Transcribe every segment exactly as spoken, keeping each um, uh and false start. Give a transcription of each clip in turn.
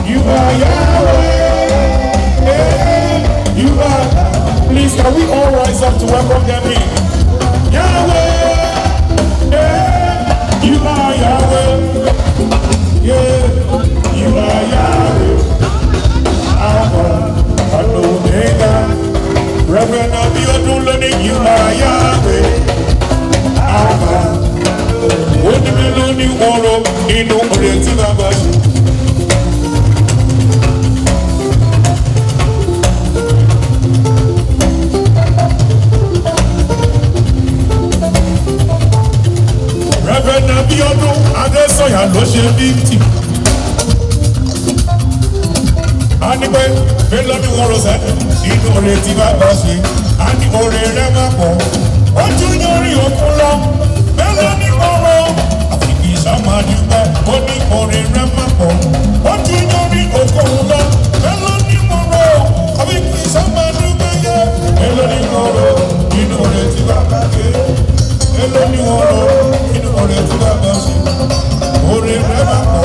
You are Yahweh. Yeah, you are. Please, can we all rise up to welcome them in? Yahweh. Yeah, you are Yahweh. Yeah, you are Yahweh. Alpha and Omega. Rev Abiodun Adesanya, you are Yahweh. Alpha. Only me lonely world in no creative abashi. Rev Abiodun Adesanya ló ṣe fifty. Anigbe meloni woro se inu creative abashi. Ani ore re ma po. Oju yori okun lo. Meloni woro. Samadugbe, oni ore remapo. Oju yori okola, meloni moro. Abiki samadugbe ye, meloni moro. Inu ore ti baba ke, meloni moro. Inu ore ti baba se, ore remapo.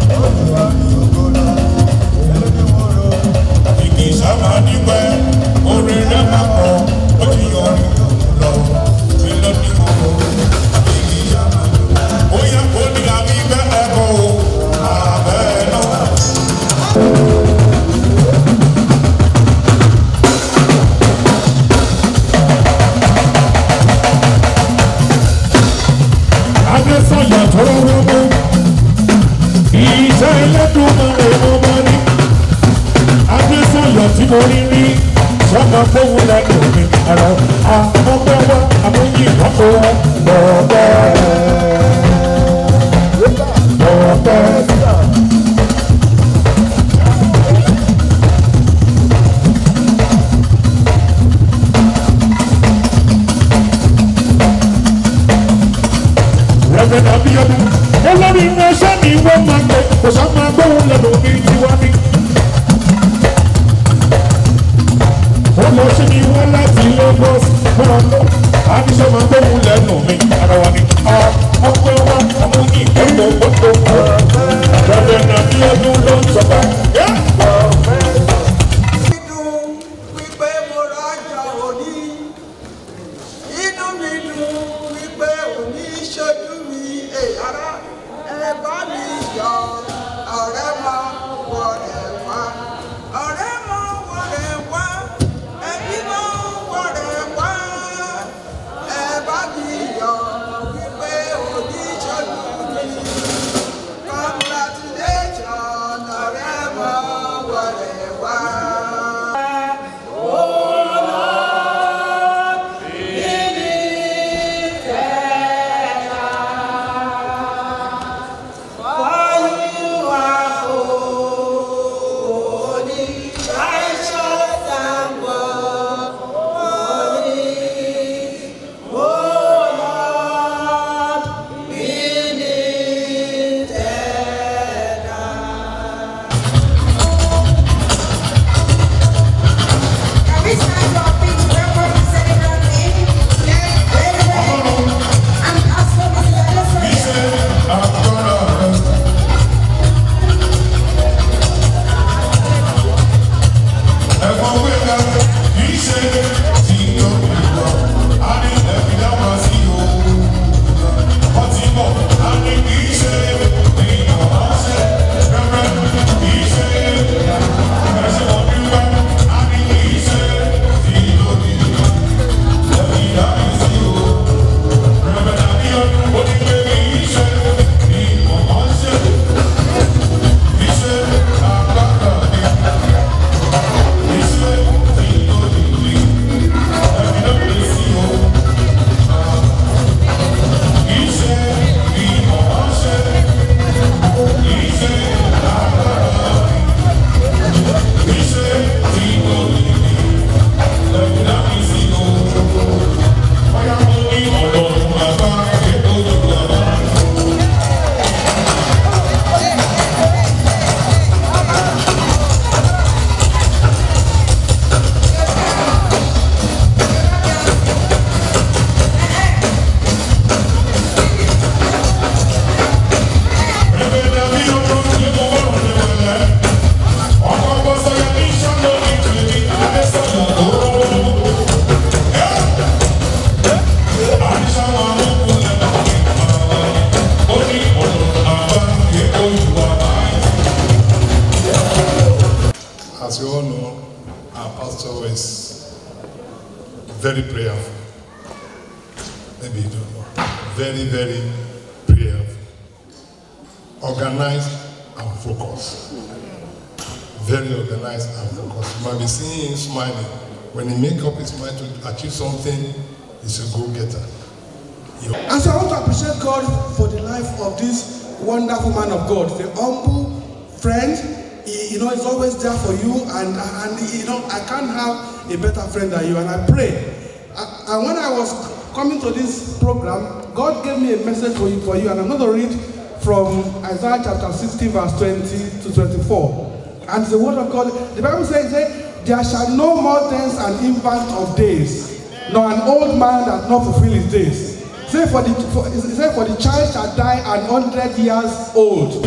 Abiki samadugbe, ore remapo. Oju yori okola, meloni moro. Abiki samadugbe, oya oni abi be ego abeno. Adesanya toro robo, ise Elédùmarè mo mọ ní. Adesanya tí mo rí rí, sọ́kà fóun lẹ́nu mi. Ẹ̀rọ àmọ́gbẹ́ wá, àmúyí ìwọ́pọ̀ wá, lọ́ọ̀bẹ́. Rev Abiodun, olórí ìránṣẹ́ ni wọ́n máa gbé, kò sá máa gbóhùn lẹ́nu mi tiwa ní. Olóṣèlú ni wọ́n láti Lagos, wọ́n lọ, àdìsọ́ máa gbóhùn lẹ́nu mi, ara wa ni. Ọpẹ́ wa, ọmọ ní ìgbẹ́gbẹ́ gbogbo. Rev Abiodun ló ń sọ bá. Congratulations, as you all know, our pastor is very prayerful. Maybe you don't know. Very, very prayerful. Organized and focused. Very organized and focused. You might be seeing him smiling. When he makes up his mind to achieve something, he's a go-getter. And so I want to appreciate God for the life of this wonderful man of God. He's a humble friend. He, you know, he's always there for you. And, and you know, I can't have a better friend than you. And I pray. And when I was coming to this program, God gave me a message for you, for you. And I'm going to read from Isaiah chapter sixty, verse twenty to twenty-four. And the word of God, the Bible says, there shall no more dance an infant of days, nor an old man that not fulfill his days. Say for the for, say for the child shall die an hundred years old.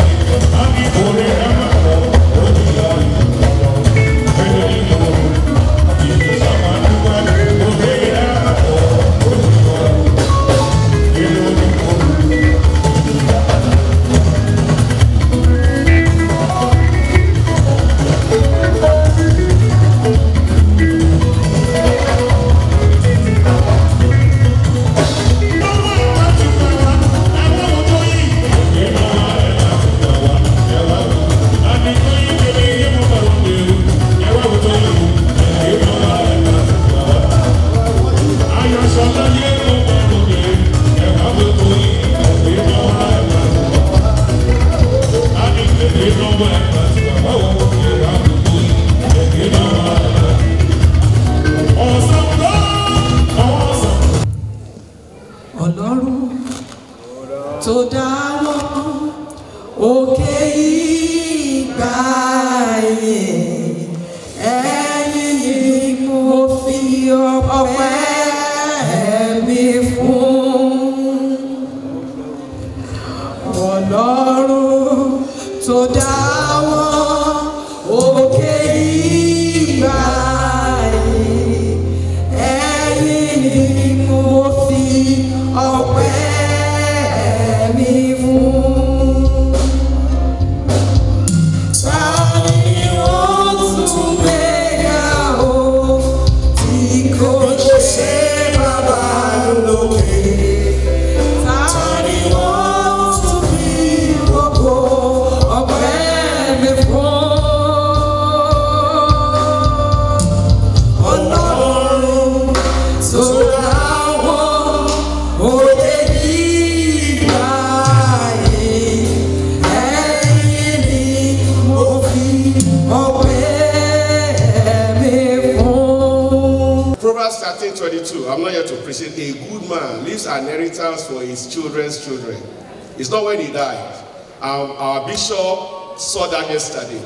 I'm not here to appreciate a good man leaves an inheritance for his children's children. It's not when he died. Um, our bishop saw that yesterday.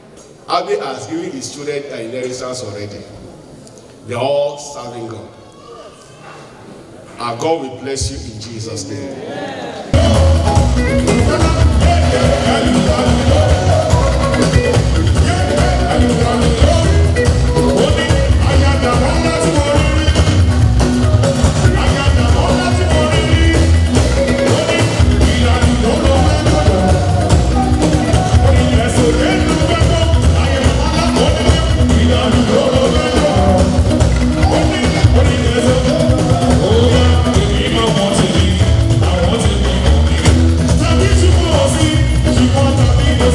Abi has given his children an inheritance already. They're all serving God. Our God will bless you in Jesus' name. I want to be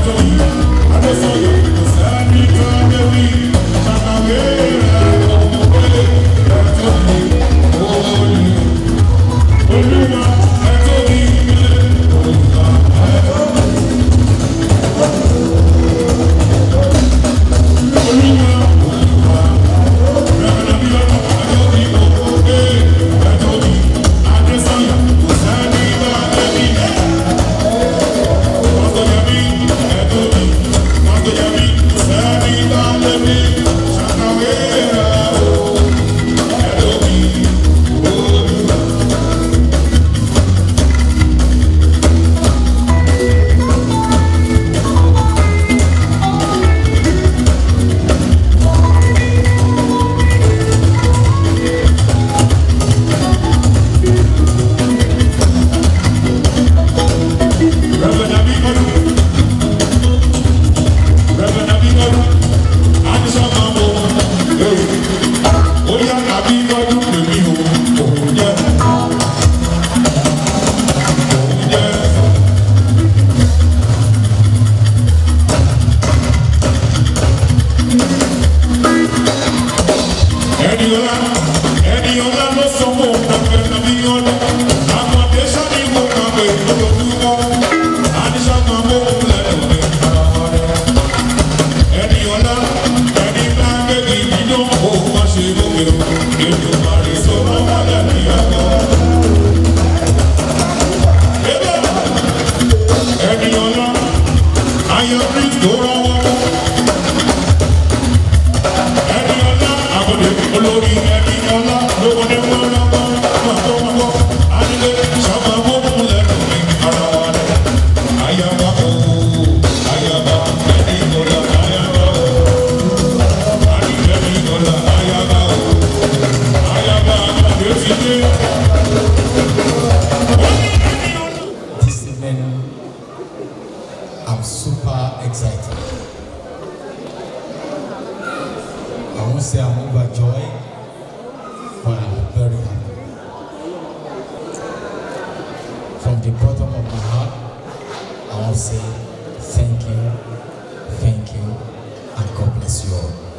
Say thank you, thank you, and God bless you all.